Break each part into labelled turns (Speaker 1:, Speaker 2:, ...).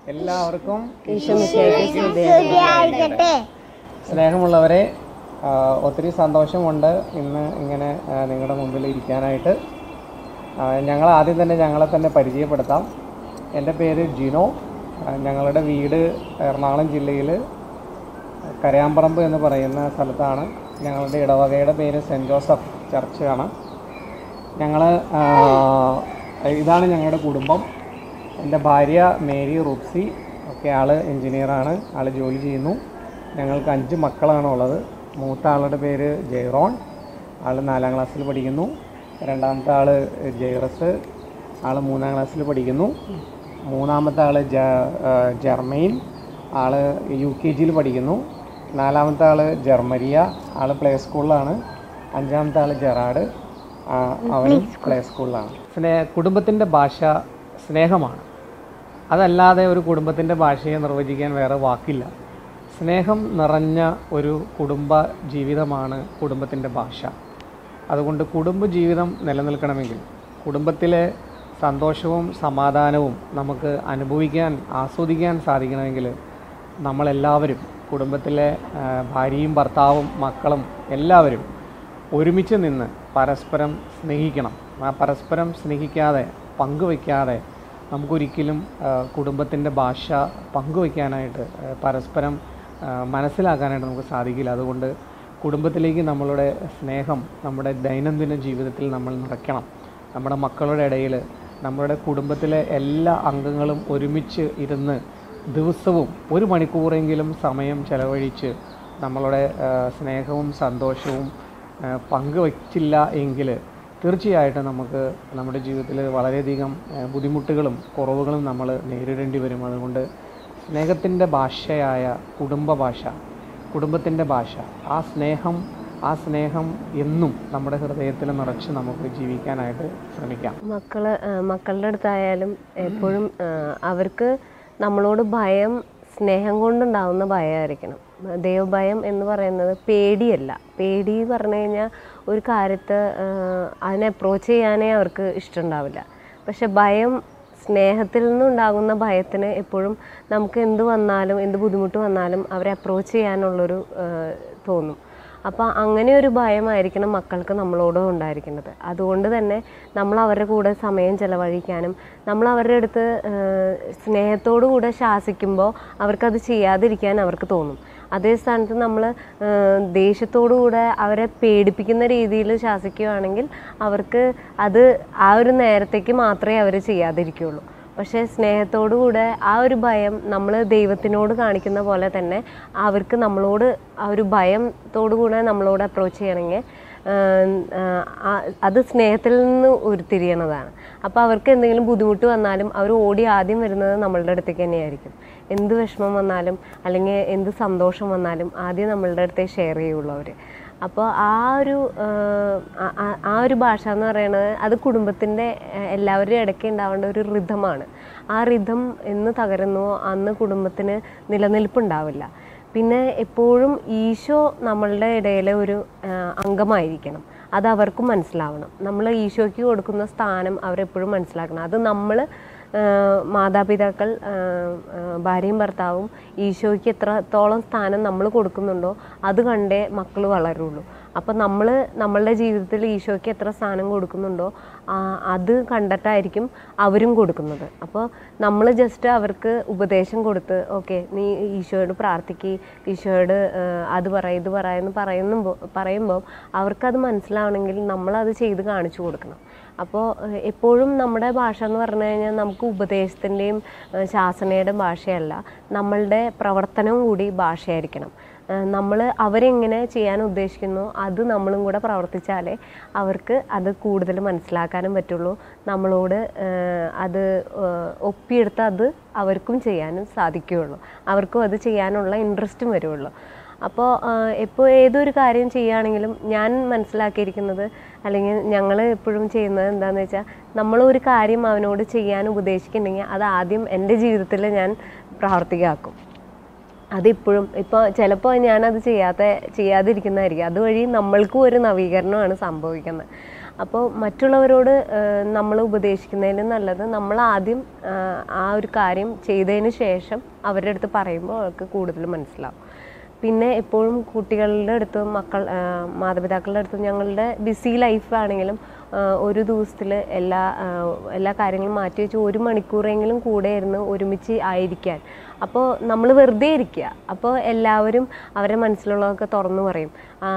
Speaker 1: എല്ലാവർക്കും സ്നേഹമുള്ളവരെ, ഒത്തിരി സന്തോഷമുണ്ട് ഇന്ന് ഇങ്ങനെ നിങ്ങളുടെ മുമ്പിൽ ഇരിക്കാനായിട്ട്. ഞങ്ങൾ ആദ്യം തന്നെ ഞങ്ങളെ തന്നെ പരിചയപ്പെടുത്താം. എൻ്റെ പേര് ജിനോ. ഞങ്ങളുടെ വീട് എറണാകുളം ജില്ലയിൽ കരയാമ്പറമ്പ് എന്ന് പറയുന്ന സ്ഥലത്താണ്. ഞങ്ങളുടെ ഇടവകയുടെ പേര് സെൻറ്റ് ജോസഫ് ചർച്ചാണ്. ഇതാണ് ഞങ്ങളുടെ കുടുംബം. എൻ്റെ ഭാര്യ മേരി റൂപ്സി, ഒക്കെ ആൾ എൻജിനീയറാണ്, ആൾ ജോലി ചെയ്യുന്നു. ഞങ്ങൾക്ക് 5 മക്കളാണ് ഉള്ളത്. മൂത്ത ആളുടെ പേര് ജെയ്റോൺ, ആൾ 4ാം ക്ലാസ്സിൽ പഠിക്കുന്നു. രണ്ടാമത്തെ ആൾ ജെയ്റസ്, ആൾ 3ാം ക്ലാസ്സിൽ പഠിക്കുന്നു. മൂന്നാമത്തെ ആൾ ജർമ്മൈൻ, ആൾ UKGയിൽ പഠിക്കുന്നു. 4ാമത്തെ ആൾ ജർമരിയ, ആൾ പ്ലേ സ്കൂളിലാണ്. 5ാമത്തെ ആൾ ജെറാഡ്, അവനും പ്ലേ സ്കൂളിലാണ്. കുടുംബത്തിൻ്റെ ഭാഷ സ്നേഹമാണ്. അതല്ലാതെ ഒരു കുടുംബത്തിൻ്റെ ഭാഷയെ നിർവചിക്കാൻ വേറെ വാക്കില്ല. സ്നേഹം നിറഞ്ഞ ഒരു കുടുംബ ജീവിതമാണ് കുടുംബത്തിൻ്റെ ഭാഷ. അതുകൊണ്ട് കുടുംബജീവിതം നിലനിൽക്കണമെങ്കിൽ, കുടുംബത്തിലെ സന്തോഷവും സമാധാനവും നമുക്ക് അനുഭവിക്കാൻ, ആസ്വദിക്കാൻ സാധിക്കണമെങ്കിൽ നമ്മളെല്ലാവരും, കുടുംബത്തിലെ ഭാര്യയും ഭർത്താവും മക്കളും എല്ലാവരും ഒരുമിച്ച് നിന്ന് പരസ്പരം സ്നേഹിക്കണം. ആ പരസ്പരം സ്നേഹിക്കാതെ, പങ്കുവയ്ക്കാതെ നമുക്കൊരിക്കലും കുടുംബത്തിൻ്റെ ഭാഷ പങ്കുവയ്ക്കാനായിട്ട്, പരസ്പരം മനസ്സിലാക്കാനായിട്ട് നമുക്ക് സാധിക്കില്ല. അതുകൊണ്ട് കുടുംബത്തിലേക്ക് നമ്മളുടെ സ്നേഹം നമ്മുടെ ദൈനംദിന ജീവിതത്തിൽ നമ്മൾ നിറയ്ക്കണം. നമ്മുടെ മക്കളുടെ ഇടയിൽ നമ്മുടെ കുടുംബത്തിലെ എല്ലാ അംഗങ്ങളും ഒരുമിച്ച് ഇരുന്ന് ദിവസവും 1 മണിക്കൂറെങ്കിലും സമയം ചെലവഴിച്ച് നമ്മളുടെ സ്നേഹവും സന്തോഷവും പങ്കുവച്ചില്ല എങ്കിൽ തീർച്ചയായിട്ടും നമുക്ക് നമ്മുടെ ജീവിതത്തിൽ വളരെയധികം ബുദ്ധിമുട്ടുകളും കുറവുകളും നമ്മൾ നേരിടേണ്ടി വരും. അതുകൊണ്ട് സ്നേഹത്തിൻ്റെ ഭാഷയായ കുടുംബ ഭാഷ, കുടുംബത്തിൻ്റെ ഭാഷ, ആ സ്നേഹം എന്നും നമ്മുടെ ഹൃദയത്തിൽ നിറച്ച് നമുക്ക് ജീവിക്കാനായിട്ട് ശ്രമിക്കാം.
Speaker 2: മക്കളുടെ അടുത്തായാലും എപ്പോഴും അവർക്ക് നമ്മളോട് ഭയം സ്നേഹം കൊണ്ടുണ്ടാവുന്ന ഭയമായിരിക്കണം. ദൈവഭയം എന്ന് പറയുന്നത് പേടിയല്ല. പേടി പറഞ്ഞു കഴിഞ്ഞാൽ ഒരു കാര്യത്തെ അതിനെ അപ്രോച്ച് ചെയ്യാനേ അവർക്ക് ഇഷ്ടമുണ്ടാവില്ല. പക്ഷെ ഭയം, സ്നേഹത്തിൽ നിന്നുണ്ടാകുന്ന ഭയത്തിന് എപ്പോഴും നമുക്ക് എന്ത് വന്നാലും, എന്ത് ബുദ്ധിമുട്ട് വന്നാലും അവരെ അപ്രോച്ച് ചെയ്യാനുള്ളൊരു തോന്നും. അപ്പോൾ അങ്ങനെ ഒരു ഭയമായിരിക്കണം മക്കൾക്ക് നമ്മളോട് ഉണ്ടായിരിക്കുന്നത്. അതുകൊണ്ട് തന്നെ നമ്മൾ അവരുടെ കൂടെ സമയം ചെലവഴിക്കാനും, നമ്മൾ അവരുടെ അടുത്ത് സ്നേഹത്തോടു കൂടെ ശാസിക്കുമ്പോൾ അവർക്കത് ചെയ്യാതിരിക്കാൻ അവർക്ക് തോന്നും. അതേ സ്ഥാനത്ത് നമ്മൾ ദേഷ്യത്തോടു കൂടെ അവരെ പേടിപ്പിക്കുന്ന രീതിയിൽ ശാസിക്കുകയാണെങ്കിൽ അവർക്ക് അത് ആ ഒരു നേരത്തേക്ക് മാത്രമേ അവർ ചെയ്യാതിരിക്കുകയുള്ളൂ. പക്ഷേ സ്നേഹത്തോടു കൂടെ ആ ഒരു ഭയം നമ്മൾ ദൈവത്തിനോട് കാണിക്കുന്ന പോലെ തന്നെ അവർക്ക് നമ്മളോട് ആ ഒരു ഭയത്തോടു കൂടെ നമ്മളോട് അപ്രോച്ച് ചെയ്യണമെങ്കിൽ അത് സ്നേഹത്തിൽ നിന്ന് ഉരുത്തിരിയണതാണ്. അപ്പോൾ അവർക്ക് എന്തെങ്കിലും ബുദ്ധിമുട്ട് വന്നാലും അവർ ഓടി ആദ്യം വരുന്നത് നമ്മളുടെ അടുത്തേക്ക് തന്നെയായിരിക്കും. എന്ത് വിഷമം വന്നാലും അല്ലെങ്കിൽ എന്ത് സന്തോഷം വന്നാലും ആദ്യം നമ്മളുടെ അടുത്തേക്ക് ഷെയർ ചെയ്യുള്ളൂ അവർ. അപ്പോൾ ആ ഒരു ഭാഷ എന്ന് പറയുന്നത് അത് കുടുംബത്തിൻ്റെ എല്ലാവരുടെയും ഇടയ്ക്ക് ഉണ്ടാവേണ്ട ഒരു റിഥമാണ്. ആ റിഥം എന്ന് തകരുന്നുവോ അന്ന് കുടുംബത്തിന് നിലനിൽപ്പുണ്ടാവില്ല. പിന്നെ എപ്പോഴും ഈശോ നമ്മളുടെ ഇടയിലെ ഒരു അംഗമായിരിക്കണം. അത് അവർക്കും മനസ്സിലാവണം. നമ്മൾ ഈശോയ്ക്ക് കൊടുക്കുന്ന സ്ഥാനം അവരെപ്പോഴും മനസ്സിലാക്കണം. അത് നമ്മൾ മാതാപിതാക്കൾ, ഭാര്യയും ഭർത്താവും ഈശോയ്ക്ക് എത്രത്തോളം സ്ഥാനം നമ്മൾ കൊടുക്കുന്നുണ്ടോ അത് കണ്ടേ മക്കൾ വളരുള്ളൂ. അപ്പം നമ്മൾ നമ്മളുടെ ജീവിതത്തിൽ ഈശോയ്ക്ക് എത്ര സ്ഥാനം കൊടുക്കുന്നുണ്ടോ അത് കണ്ടിട്ടായിരിക്കും അവരും കൊടുക്കുന്നത്. അപ്പോൾ നമ്മൾ ജസ്റ്റ് അവർക്ക് ഉപദേശം കൊടുത്ത്, ഓക്കെ നീ ഈശോയോട് പ്രാർത്ഥിക്കുക, ഈശോയോട് അത് പറ ഇത് എന്ന് പറയുമ്പോൾ അവർക്കത് മനസ്സിലാവണമെങ്കിൽ നമ്മളത് ചെയ്ത് കാണിച്ചു കൊടുക്കണം. അപ്പോൾ എപ്പോഴും നമ്മുടെ ഭാഷ എന്ന് പറഞ്ഞു കഴിഞ്ഞാൽ നമുക്ക് ഉപദേശത്തിൻ്റെയും ശാസനയുടെ ഭാഷയല്ല, നമ്മളുടെ പ്രവർത്തനവും കൂടി ഭാഷയായിരിക്കണം. നമ്മൾ അവരെങ്ങനെ ചെയ്യാൻ ഉദ്ദേശിക്കുന്നു അത് നമ്മളും കൂടെ പ്രവർത്തിച്ചാലേ അവർക്ക് അത് കൂടുതൽ മനസ്സിലാക്കാനും പറ്റുള്ളൂ. നമ്മളോട് അത് ഒപ്പിയെടുത്ത് അത് അവർക്കും ചെയ്യാനും സാധിക്കുകയുള്ളൂ. അവർക്കും അത് ചെയ്യാനുള്ള ഇൻട്രസ്റ്റും വരുള്ളൂ. അപ്പോൾ ഏതൊരു കാര്യം ചെയ്യുകയാണെങ്കിലും ഞാൻ മനസ്സിലാക്കിയിരിക്കുന്നത്, അല്ലെങ്കിൽ ഞങ്ങൾ എപ്പോഴും ചെയ്യുന്നത് എന്താണെന്ന് വെച്ചാൽ, നമ്മളൊരു കാര്യം അവനോട് ചെയ്യാൻ ഉപദേശിക്കുന്നുണ്ടെങ്കിൽ അത് ആദ്യം എൻ്റെ ജീവിതത്തിൽ ഞാൻ പ്രാവർത്തികമാക്കും. അതിപ്പോഴും ചിലപ്പോൾ ഞാനത് ചെയ്യാതിരിക്കുന്നതായിരിക്കും. അതുവഴി നമ്മൾക്കും ഒരു നവീകരണമാണ് സംഭവിക്കുന്നത്. അപ്പോൾ മറ്റുള്ളവരോട് നമ്മൾ ഉപദേശിക്കുന്നതിന് നല്ലത് നമ്മൾ ആദ്യം ആ ഒരു കാര്യം ചെയ്തതിന് ശേഷം അവരുടെ അടുത്ത് പറയുമ്പോൾ അവർക്ക് കൂടുതൽ മനസ്സിലാവും. പിന്നെ എപ്പോഴും കുട്ടികളുടെ അടുത്തും മാതാപിതാക്കളുടെ അടുത്തും ഞങ്ങളുടെ ബിസി ലൈഫാണെങ്കിലും ഒരു ദിവസത്തിൽ എല്ലാ കാര്യങ്ങളും മാറ്റി വെച്ച് 1 മണിക്കൂറെങ്കിലും കൂടെ ഇരുന്ന് ഒരുമിച്ച് ആയിരിക്കാൻ. അപ്പോൾ നമ്മൾ വെറുതെ ഇരിക്കുക. അപ്പോൾ എല്ലാവരും അവരുടെ മനസ്സിലുള്ളതൊക്കെ തുറന്നു പറയും.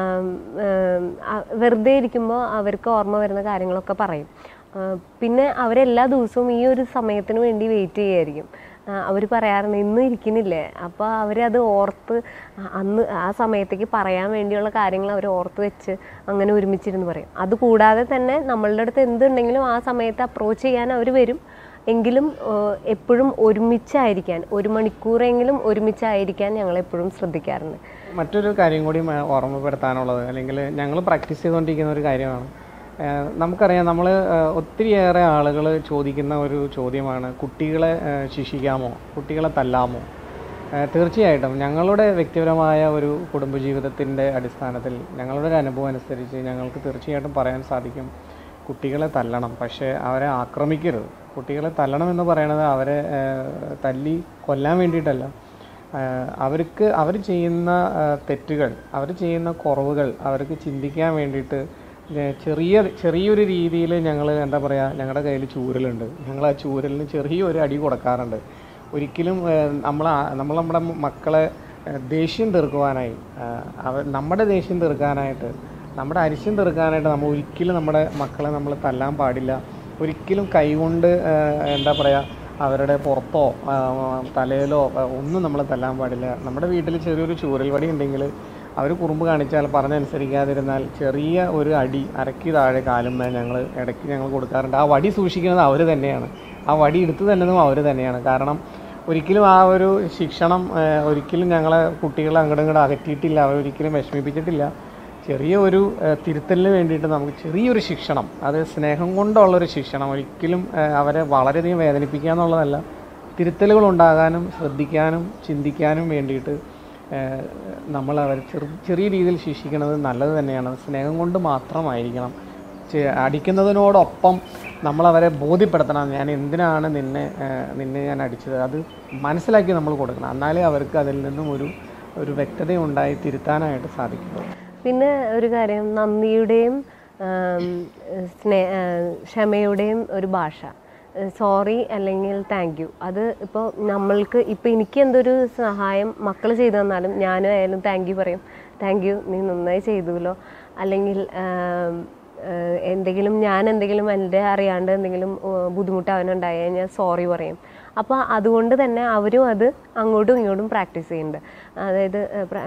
Speaker 2: വെറുതെ ഇരിക്കുമ്പോൾ അവർക്ക് ഓർമ്മ വരുന്ന കാര്യങ്ങളൊക്കെ പറയും. പിന്നെ അവരെല്ലാ ദിവസവും ഈ ഒരു സമയത്തിന് വേണ്ടി വെയിറ്റ് ചെയ്യുമായിരിക്കും. അവർ പറയാറുണ്ട് ഇന്നും ഇരിക്കുന്നില്ലേ. അപ്പോൾ അവരത് ഓർത്ത് അന്ന് ആ സമയത്തേക്ക് പറയാൻ വേണ്ടിയുള്ള കാര്യങ്ങൾ അവർ ഓർത്ത് വെച്ച് അങ്ങനെ ഒരുമിച്ചിരുന്ന് പറയും. അതുകൂടാതെ തന്നെ നമ്മളുടെ അടുത്ത് എന്തുണ്ടെങ്കിലും ആ സമയത്ത് അപ്രോച്ച് ചെയ്യാൻ അവർ വരും. എങ്കിലും എപ്പോഴും ഒരുമിച്ചായിരിക്കാൻ 1 മണിക്കൂറെങ്കിലും ഒരുമിച്ചായിരിക്കാൻ ഞങ്ങളെപ്പോഴും ശ്രദ്ധിക്കാറുണ്ട്.
Speaker 1: മറ്റൊരു കാര്യം കൂടി ഓർമ്മപ്പെടുത്താനുള്ളത്, അല്ലെങ്കിൽ ഞങ്ങൾ പ്രാക്ടീസ് ചെയ്തുകൊണ്ടിരിക്കുന്ന ഒരു കാര്യമാണ്. നമുക്കറിയാം, നമ്മൾ ഒത്തിരിയേറെ ആളുകൾ ചോദിക്കുന്ന ഒരു ചോദ്യമാണ്, കുട്ടികളെ ശിക്ഷിക്കാമോ, കുട്ടികളെ തല്ലാമോ? തീർച്ചയായിട്ടും ഞങ്ങളുടെ വ്യക്തിപരമായ ഒരു കുടുംബജീവിതത്തിൻ്റെ അടിസ്ഥാനത്തിൽ ഞങ്ങളുടെ ഒരു അനുഭവം അനുസരിച്ച് ഞങ്ങൾക്ക് തീർച്ചയായിട്ടും പറയാൻ സാധിക്കും, കുട്ടികളെ തല്ലണം, പക്ഷേ അവരെ ആക്രമിക്കരുത്. കുട്ടികളെ തല്ലണം എന്ന് പറയുന്നത് അവരെ തല്ലി കൊല്ലാൻ വേണ്ടിയിട്ടല്ല. അവർ ചെയ്യുന്ന തെറ്റുകൾ, അവർ ചെയ്യുന്ന കുറവുകൾ അവർക്ക് ചിന്തിക്കാൻ വേണ്ടിയിട്ട് ചെറിയൊരു രീതിയിൽ ഞങ്ങൾ എന്താ പറയുക, ഞങ്ങളുടെ കയ്യിൽ ചൂരലുണ്ട്. ഞങ്ങൾ ആ ചൂരലിന് ചെറിയൊരു അടി കൊടുക്കാറുണ്ട്. ഒരിക്കലും നമ്മുടെ മക്കളെ ദേഷ്യം തീർക്കുവാനായി, നമ്മുടെ ദേഷ്യം തീർക്കാനായിട്ട്, നമ്മുടെ അരിശം തീർക്കാനായിട്ട് നമ്മൾ ഒരിക്കലും നമ്മുടെ മക്കളെ നമ്മൾ തല്ലാൻ പാടില്ല. ഒരിക്കലും കൈകൊണ്ട് എന്താ പറയുക, അവരുടെ പുറത്തോ തലയിലോ ഒന്നും നമ്മൾ തല്ലാൻ പാടില്ല. നമ്മുടെ വീട്ടിൽ ചെറിയൊരു ചൂരൽ വടി ഉണ്ടെങ്കിൽ അവർ കുറുമ്പ് കാണിച്ചാൽ, പറഞ്ഞനുസരിക്കാതിരുന്നാൽ ചെറിയ ഒരു അടി അരക്കി താഴെ കാലുമ്മേ ഇടയ്ക്ക് ഞങ്ങൾ കൊടുക്കാറുണ്ട്. ആ വടി സൂക്ഷിക്കുന്നത് അവർ തന്നെയാണ്, ആ വടി എടുത്തു തന്നതും അവർ തന്നെയാണ്. കാരണം ഒരിക്കലും ആ ഒരു ശിക്ഷണം ഒരിക്കലും ഞങ്ങളെ കുട്ടികളെ അങ്ങോട്ടും അകറ്റിയിട്ടില്ല, അവരൊരിക്കലും വിഷമിപ്പിച്ചിട്ടില്ല. ചെറിയ ഒരു തിരുത്തലിന് വേണ്ടിയിട്ട് നമുക്ക് ചെറിയൊരു ശിക്ഷണം, അത് സ്നേഹം കൊണ്ടുള്ളൊരു ശിക്ഷണം, ഒരിക്കലും അവരെ വളരെയധികം വേദനിപ്പിക്കുക എന്നുള്ളതല്ല. തിരുത്തലുകൾ ഉണ്ടാകാനും ശ്രദ്ധിക്കാനും ചിന്തിക്കാനും വേണ്ടിയിട്ട് നമ്മൾ അവർ ചെറിയ രീതിയിൽ ശിക്ഷിക്കുന്നത് നല്ലത് തന്നെയാണ്. സ്നേഹം കൊണ്ട് മാത്രമായിരിക്കണം. അടിക്കുന്നതിനോടൊപ്പം നമ്മളവരെ ബോധ്യപ്പെടുത്തണം, ഞാൻ എന്തിനാണ് നിന്നെ ഞാൻ അടിച്ചത്, അത് മനസ്സിലാക്കി നമ്മൾ കൊടുക്കണം. എന്നാലേ അവർക്ക് അതിൽ നിന്നും ഒരു വ്യക്തതയുണ്ടായി തിരുത്താനായിട്ട് സാധിക്കുള്ളൂ.
Speaker 2: പിന്നെ ഒരു കാര്യം, നന്ദിയുടെയും ക്ഷമയുടെയും ഒരു ഭാഷ, സോറി അല്ലെങ്കിൽ താങ്ക് യു. അത് ഇപ്പോൾ എനിക്ക് എന്തൊരു സഹായം മക്കൾ ചെയ്തു തന്നാലും ഞാനും ആയാലും താങ്ക് യു പറയും. താങ്ക് യു, നീ നന്നായി ചെയ്തുല്ലോ. അല്ലെങ്കിൽ ഞാൻ എന്തെങ്കിലും എൻ്റെ അറിയാണ്ട് എന്തെങ്കിലും ബുദ്ധിമുട്ട് അവനുണ്ടായി കഴിഞ്ഞാൽ സോറി പറയും. അപ്പോൾ അതുകൊണ്ട് തന്നെ അവരും അത് അങ്ങോട്ടും ഇങ്ങോട്ടും പ്രാക്ടീസ് ചെയ്യുന്നുണ്ട്. അതായത്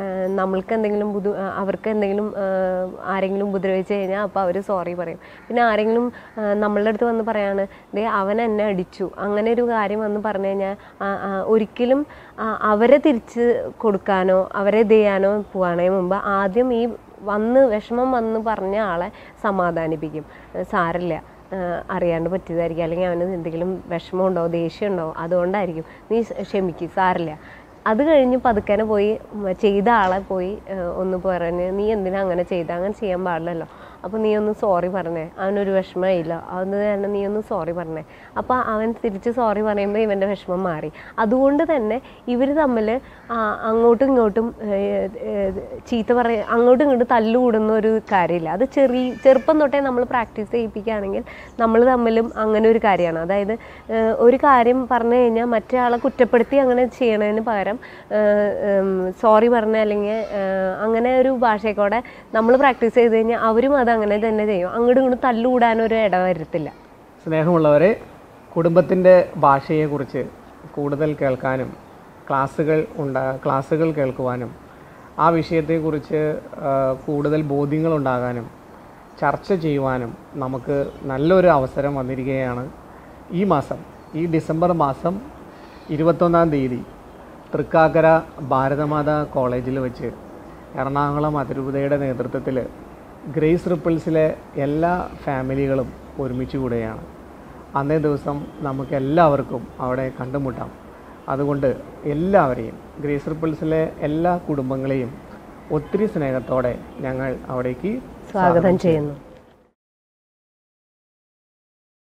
Speaker 2: അവർക്ക് എന്തെങ്കിലും ആരെങ്കിലും ഉപദ്രവിച്ച് കഴിഞ്ഞാൽ അപ്പോൾ അവർ സോറി പറയും. പിന്നെ ആരെങ്കിലും നമ്മളുടെ അടുത്ത് വന്ന് പറയാണ്, അവൻ എന്നെ അടിച്ചു, അങ്ങനെ ഒരു കാര്യം വന്ന് പറഞ്ഞു കഴിഞ്ഞാൽ ഒരിക്കലും അവരെ തിരിച്ച് കൊടുക്കാനോ അവരെ ചെയ്യാനോ പോകാനേ മുമ്പ് ആദ്യം ഈ വിഷമം വന്ന് പറഞ്ഞ ആളെ സമാധാനിപ്പിക്കും. സാരമില്ല, അറിയാണ്ട് പറ്റിയതായിരിക്കും, അല്ലെങ്കിൽ അവന് എന്തെങ്കിലും വിഷമമുണ്ടോ ദേഷ്യമുണ്ടോ അതുകൊണ്ടായിരിക്കും, നീ ക്ഷമിക്കും, സാരമില്ല. അത് കഴിഞ്ഞ് പതുക്കനെ പോയി ചെയ്ത ആളെ പോയി ഒന്ന് പറഞ്ഞ്, നീ എന്തിനാ അങ്ങനെ അങ്ങനെ ചെയ്യാൻ പാടില്ലല്ലോ, അപ്പോൾ നീ ഒന്ന് സോറി പറഞ്ഞേ, അവനൊരു വിഷമമില്ല, അത് തന്നെ നീ ഒന്ന് സോറി പറഞ്ഞേ. അപ്പോൾ അവൻ തിരിച്ച് സോറി പറയുമ്പോൾ ഇവൻ്റെ വിഷമം മാറി. അതുകൊണ്ട് തന്നെ ഇവർ തമ്മിൽ അങ്ങോട്ടും ഇങ്ങോട്ടും അങ്ങോട്ടും ഇങ്ങോട്ടും തല്ലുകൂടുന്ന ഒരു കാര്യമില്ല. അത് ചെറുപ്പം തൊട്ടേ നമ്മൾ പ്രാക്ടീസ് ചെയ്യിപ്പിക്കുകയാണെങ്കിൽ നമ്മൾ തമ്മിലും അങ്ങനെ ഒരു കാര്യമാണ്. അതായത് ഒരു കാര്യം പറഞ്ഞു കഴിഞ്ഞാൽ മറ്റേ ആളെ കുറ്റപ്പെടുത്തി അങ്ങനെ ചെയ്യണതിന് പകരം സോറി പറഞ്ഞ അല്ലെങ്കിൽ അങ്ങനെ ഒരു ഭാഷയൊക്കെ നമ്മൾ പ്രാക്ടീസ് ചെയ്ത് കഴിഞ്ഞാൽ അവരും അത് അങ്ങനെ തന്നെ ചെയ്യും. അങ്ങോട്ടും ഇങ്ങോട്ടും തല്ലുകൂടാനൊരു ഇട വരത്തില്ല.
Speaker 1: സ്നേഹമുള്ളവരെ, കുടുംബത്തിൻ്റെ ഭാഷയെക്കുറിച്ച് കൂടുതൽ കേൾക്കാനും ക്ലാസ്സുകൾ കേൾക്കുവാനും ആ വിഷയത്തെക്കുറിച്ച് കൂടുതൽ ബോധ്യങ്ങളുണ്ടാകാനും ചർച്ച ചെയ്യുവാനും നമുക്ക് നല്ലൊരു അവസരം വന്നിരിക്കുകയാണ്. ഈ ഡിസംബർ മാസം 21-ാം തീയതി തൃക്കാക്കര ഭാരതമാതാ കോളേജിൽ വെച്ച് എറണാകുളം അതിരൂപതയുടെ നേതൃത്വത്തിൽ ഗ്രേസ് റിപ്പിൾസിലെ എല്ലാ ഫാമിലികളും ഒരുമിച്ച് കൂടുകയാണ്. അന്നേ ദിവസം നമുക്കെല്ലാവർക്കും അവിടെ കണ്ടുമുട്ടാം. അതുകൊണ്ട് എല്ലാവരെയും, ഗ്രേസ് റിപ്പിൾസിലെ എല്ലാ കുടുംബങ്ങളെയും ഒത്തിരി സ്നേഹത്തോടെ ഞങ്ങൾ അവിടേക്ക്
Speaker 2: സ്വാഗതം ചെയ്യുന്നു.